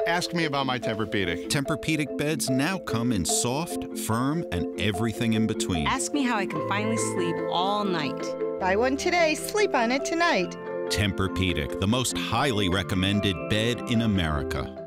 Ask me about my Tempur-Pedic. Tempur-Pedic beds now come in soft, firm, and everything in between. Ask me how I can finally sleep all night. Buy one today, sleep on it tonight. Tempur-Pedic, the most highly recommended bed in America.